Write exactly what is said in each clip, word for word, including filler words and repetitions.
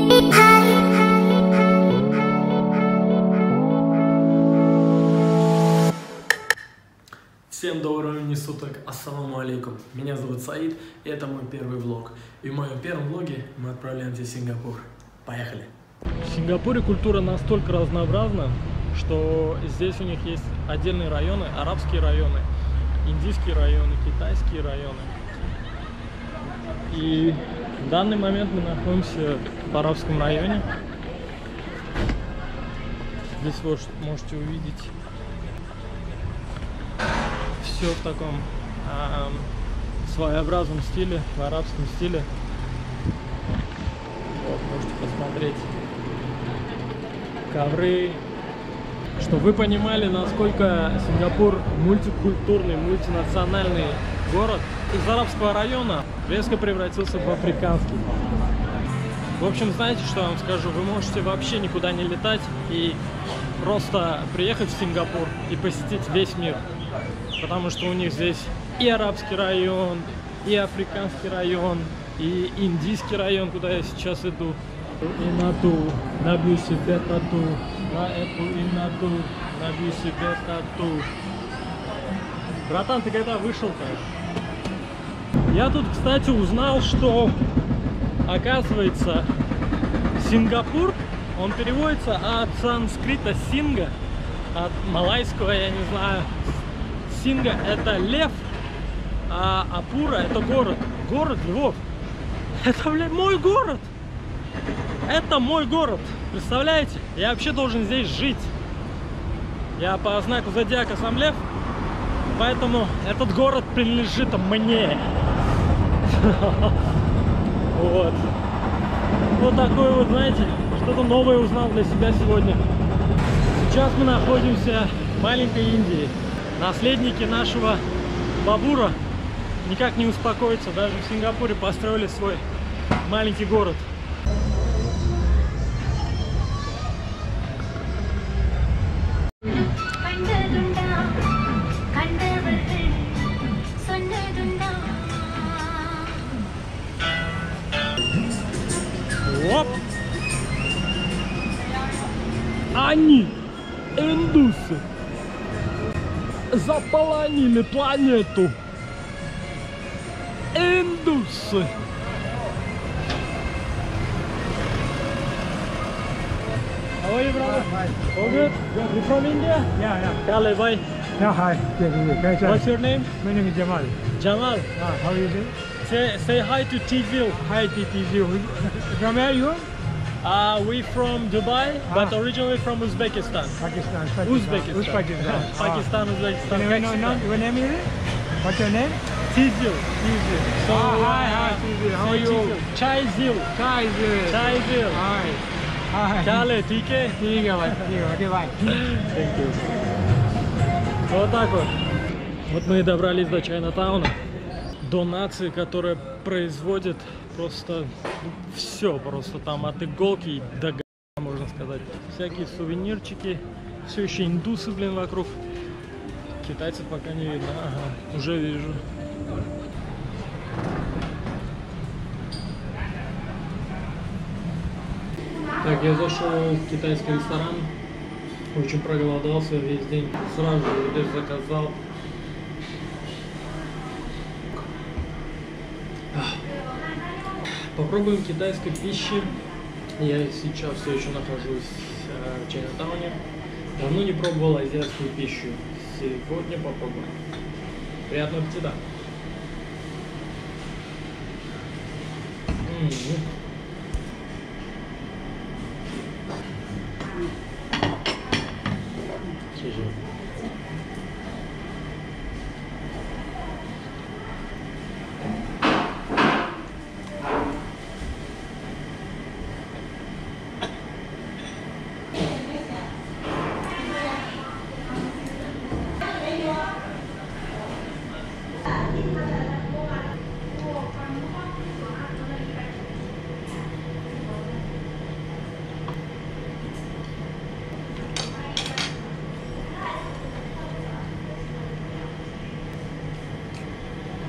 Всем доброго времени суток, ассаламу алейкум. Меня зовут Саид, и это мой первый влог. И в моем первом влоге мы отправляемся в Сингапур. Поехали! В Сингапуре культура настолько разнообразна, что здесь у них есть отдельные районы, арабские районы, индийские районы, китайские районы. И в данный момент мы находимся в арабском районе. Здесь вы можете увидеть все в таком э, своеобразном стиле, в арабском стиле. Вот, можете посмотреть ковры. Чтобы вы понимали, насколько Сингапур мультикультурный, мультинациональный город. Из арабского района резко превратился в африканский. В общем, знаете, что я вам скажу? Вы можете вообще никуда не летать и просто приехать в Сингапур и посетить весь мир. Потому что у них здесь и арабский район, и африканский район, и индийский район, куда я сейчас иду. И на ту, набью себе тату, на эту и на ту, набью себе тату. Братан, ты когда вышел-то? Я тут, кстати, узнал, что, оказывается, Сингапур, он переводится от санскрита синга, от малайского, я не знаю. Синга — это лев, а Апура — это город. Город львов. Это, блядь, мой город. Это мой город. Представляете? Я вообще должен здесь жить. Я по знаку зодиака сам лев, поэтому этот город принадлежит мне. Вот. Вот такой вот, знаете, что-то новое узнал для себя сегодня. Сейчас мы находимся в маленькой Индии. Наследники нашего Бабура никак не успокоятся. Даже в Сингапуре построили свой маленький город. Оп! Они, индусы, заполонили планету. Индусы. How are you, brother? Hi. All good? You from India? Yeah, yeah. Kale, bhai. Yeah, hi. Yeah, yeah. What's your name? My name is Jamal. Jamal. Ah, how are you doing? Say, say hi to T-Ville. Hi, T T Z. From where are you? Uh, we from Dubai, Ah. but originally from Uzbekistan. Pakistan. Uzbekistan. Uzbekistan. Pakistan, Uzbekistan. Can you know your name is? What's your name? T-Ville. T Z. So, ah, hi, uh, hi, T Z. How are say you? T-Ville. Chai-Zil. Chai Z. Chai-Zil. Hi. Hi. Kale, T K? ठीक है भाई, ठीक है, okay, bye. Thank you. Вот так вот. Вот мы и добрались до Чайна-тауна. До нации, которая производит просто все, просто там от иголки до г***, можно сказать. Всякие сувенирчики. Все еще индусы, блин, вокруг. Китайцев пока не видно. Ага, уже вижу. Так, я зашел в китайский ресторан. Очень проголодался весь день. Сразу же здесь заказал. Попробуем китайской пищи. Я сейчас все еще нахожусь в Чайна-тауне. Давно не пробовал азиатскую пищу. Сегодня попробуем. Приятного аппетита. М-м-м.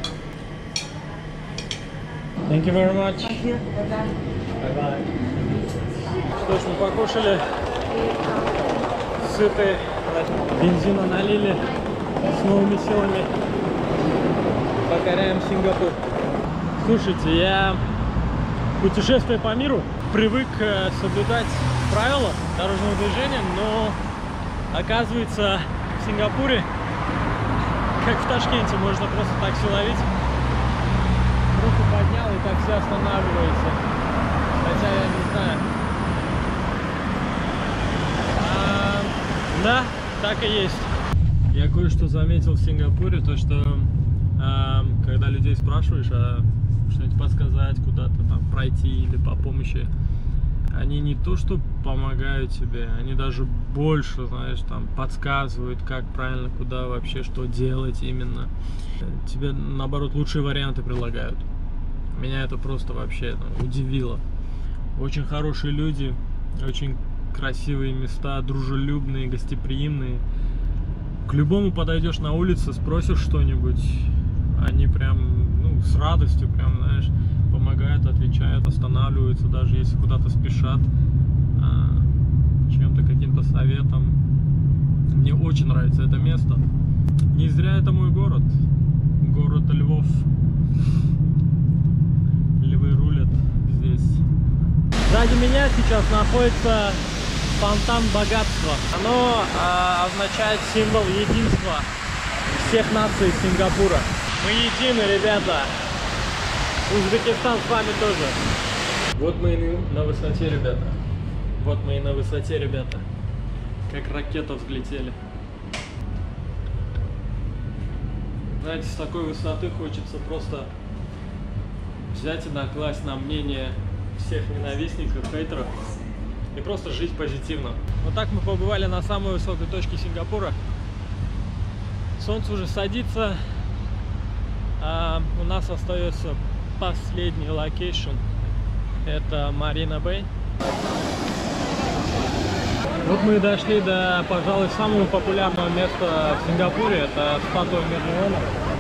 Thank you very much. Thank you. Bye bye. Точно покушали, сыты, бензина налили, с новыми силами покоряем Сингапур. Слушайте, я, путешествуя по миру, привык соблюдать правила дорожного движения, но оказывается в Сингапуре, как в Ташкенте, можно просто такси ловить. Руку поднял и такси останавливается. Хотя я не знаю. А, да, так и есть. Я кое-что заметил в Сингапуре, то что а, когда людей спрашиваешь, а что-нибудь подсказать, куда-то там пройти или по помощи, они не то что помогают тебе, они даже больше, знаешь, там подсказывают, как правильно, куда вообще, что делать именно. Тебе, наоборот, лучшие варианты предлагают. Меня это просто вообще ну, удивило. Очень хорошие люди, очень красивые места, дружелюбные, гостеприимные. К любому подойдешь на улице, спросишь что-нибудь, они прям, ну, с радостью, прям, знаешь, помогают, отвечают, останавливаются, даже если куда-то спешат, чем-то, каким-то советом. Мне очень нравится это место. Не зря это мой город. Город Львов. Львы рулят здесь. Сзади меня сейчас находится фонтан богатства. Оно а, означает символ единства всех наций Сингапура. Мы едины, ребята. Узбекистан с вами тоже. Вот мы и на высоте, ребята. Вот мы и на высоте, ребята. Как ракета взлетели. Знаете, с такой высоты хочется просто взять и накласть на мнение всех ненавистников, хейтеров и просто жить позитивно. Вот так мы побывали на самой высокой точке Сингапура. Солнце уже садится, а у нас остается последний локейшн. Это Марина Бэй. Вот мы и дошли до, пожалуй, самого популярного места в Сингапуре. Это статуя Мерлиона.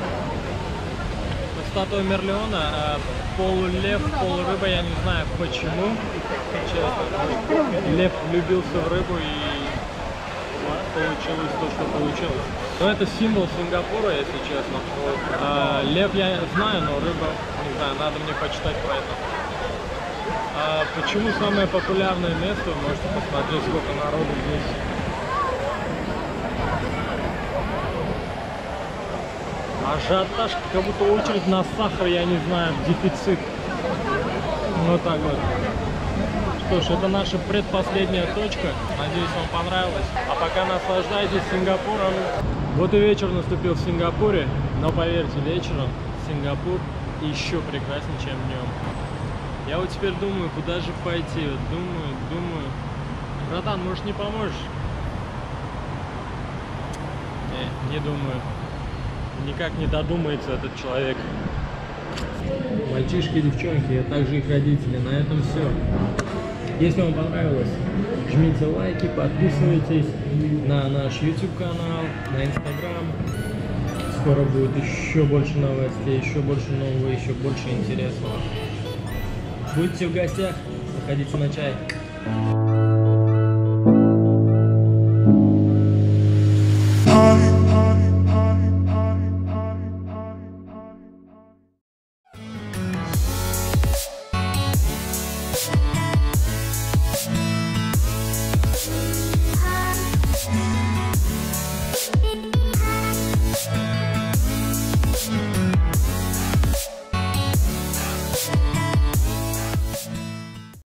Статуя Мерлиона, полулев, полурыба, я не знаю почему, честно. Лев влюбился в рыбу и получилось то, что получилось. Но это символ Сингапура, если честно. А, лев я знаю, но рыба, не знаю, надо мне почитать про это. А почему самое популярное место? Вы можете посмотреть, сколько народу здесь. Ажиотаж, как будто очередь на сахар, я не знаю, дефицит. Вот так вот. Что ж, это наша предпоследняя точка. Надеюсь, вам понравилось. А пока наслаждайтесь Сингапуром. Вот и вечер наступил в Сингапуре. Но поверьте, вечером Сингапур еще прекраснее, чем днем. Я вот теперь думаю, куда же пойти. Вот думаю, думаю. Братан, может, не поможешь? Не, не думаю. Никак не додумается этот человек. Мальчишки, девчонки, а также их родители. На этом все. Если вам понравилось, жмите лайки, подписывайтесь на наш YouTube канал, на Instagram. Скоро будет еще больше новостей, еще больше нового, еще больше интересного. Будьте в гостях, заходите на чай.